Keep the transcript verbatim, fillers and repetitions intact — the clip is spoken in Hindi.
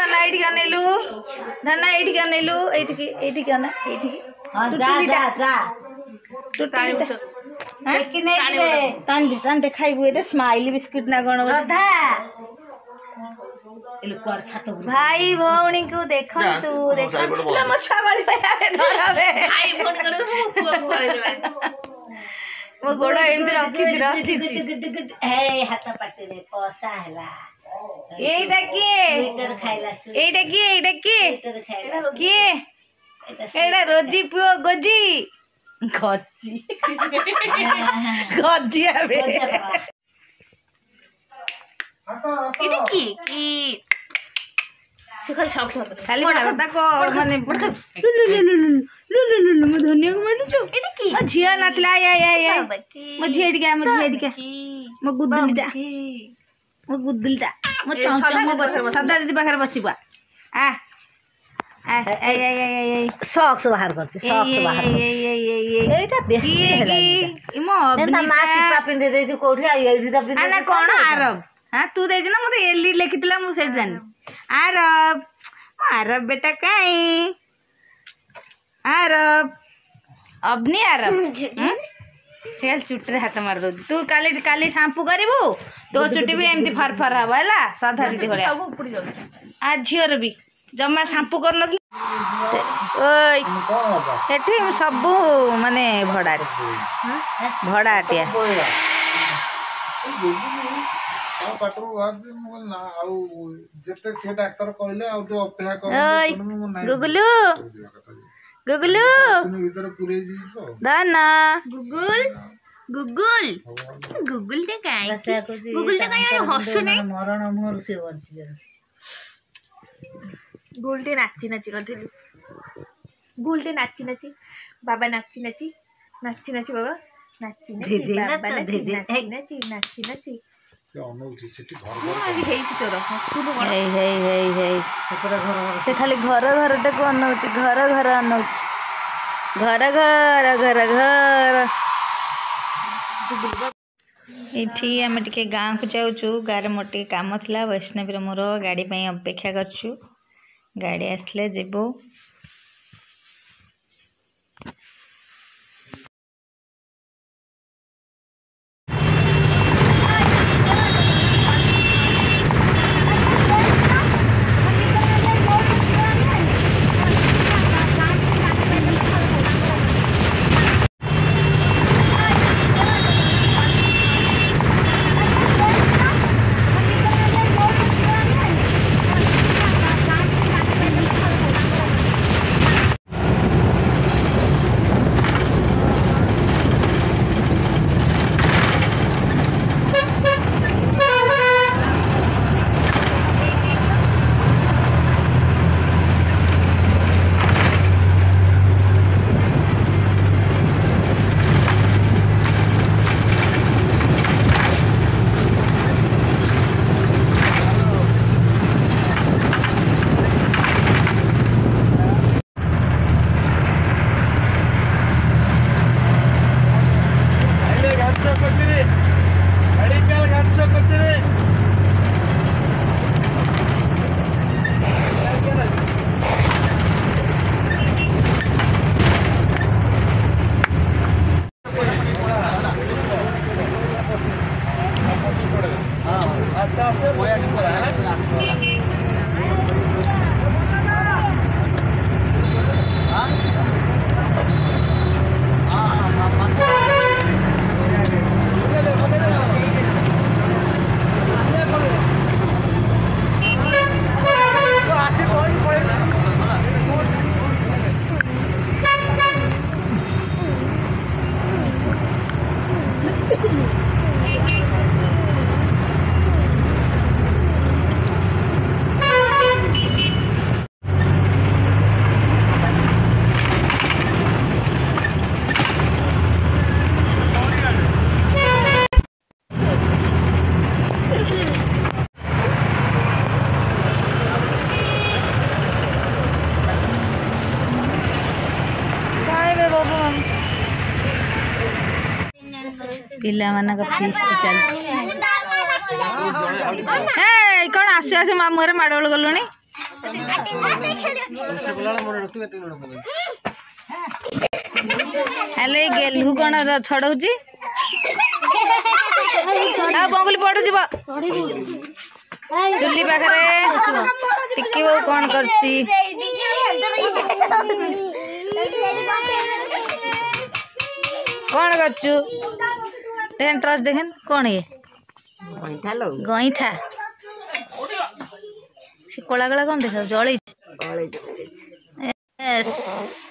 धना एठी अनेलु धना एठी अनेलु एठी एठी कना एठी हां जा जा जा तू टाइम हां कि नहीं रे तान तान देखाइबु एटा स्माइल बिस्कुट ना कोन राधा इले कोर छातो भाई भौणी को देखंतु देखंतु म छावाली पाए धरावे भाई फोन करे मो पुआ को करे मो गोड़ा एमती रखी रखी हे हाथ पाटे रे पसा हला एटा के स्वेटर खाइला एटा के एटा के स्वेटर खाइला के एटा रोजी पुओ गोजी गजी गजी आबे इटा की की से खाली शौक शौक खाली भारत को माने लु लु लु लु लु लु लु म धनिया को मानु छु इटा की म झिया नतला या या या म झिएडी के म झिएडी के म गुद्दुलटा म गुद्दुलटा म चौचा म सदा दीदी पाखर बसिबा आ आ ए ए ए ए शौक से बाहर करछ शौक से बाहर ए ए ए एटा बेसी हेला इमो एता माटी पापिन दे देछु कोठी आ एडी त आना कोन आरब हां तू देज ना मते एली लिखितला मु सेट जान आरब आरब बेटा काई आरब अबनी आरब चल चुटरे हाथ मार दो तू काली काली शैम्पू करबो तो चुटी भी एमती फरफर हबो हला साधा दीदी भले सब उपड़ी जाउ आ झियर भी जम्मा शैम्पू कर नथि ओय एठी सब माने भड़ा रे भड़ा आटिया पाटरू आज मो ना आउ जते से डॉक्टर कहले आ जो अपेक्षा कर ओय गुगलू गुगलू तुम इधर पूरे दी तो दाना गूगल गूगल गूगल ते काई गूगल ते काई हसु नै मरण मोर से बंची जा गुलटे नाची नाची करथिलु गुलटे नाची नाची बाबा नाची नाची नाची नाची बाबा नाची नाची बाबा नाची नाची नाची नाची से अनौठी सेठी घर आज हेई तोर सुनु हे हे हे हे से खाली घर घर टाक अनौची घर घर अनौची घर घर घर घर एठी आम टिके गाँ को जाऊँ गाँव मोर टे काम था वैष्णवी मोर गाड़ी अपेक्षा करछु गाड़ी आसले जीवु पिला मानक फीस्ट चलती कौन आस आस मामू घर माड़ोल गलुणी हेले गेलु कौन छड़ौची बंगुली पड़ू जीव चुली पाखरे टिकी बहु कौन करची कौन करचु देखें ट्रस देखें कौन ये गईठा से कला कला कौन देख जल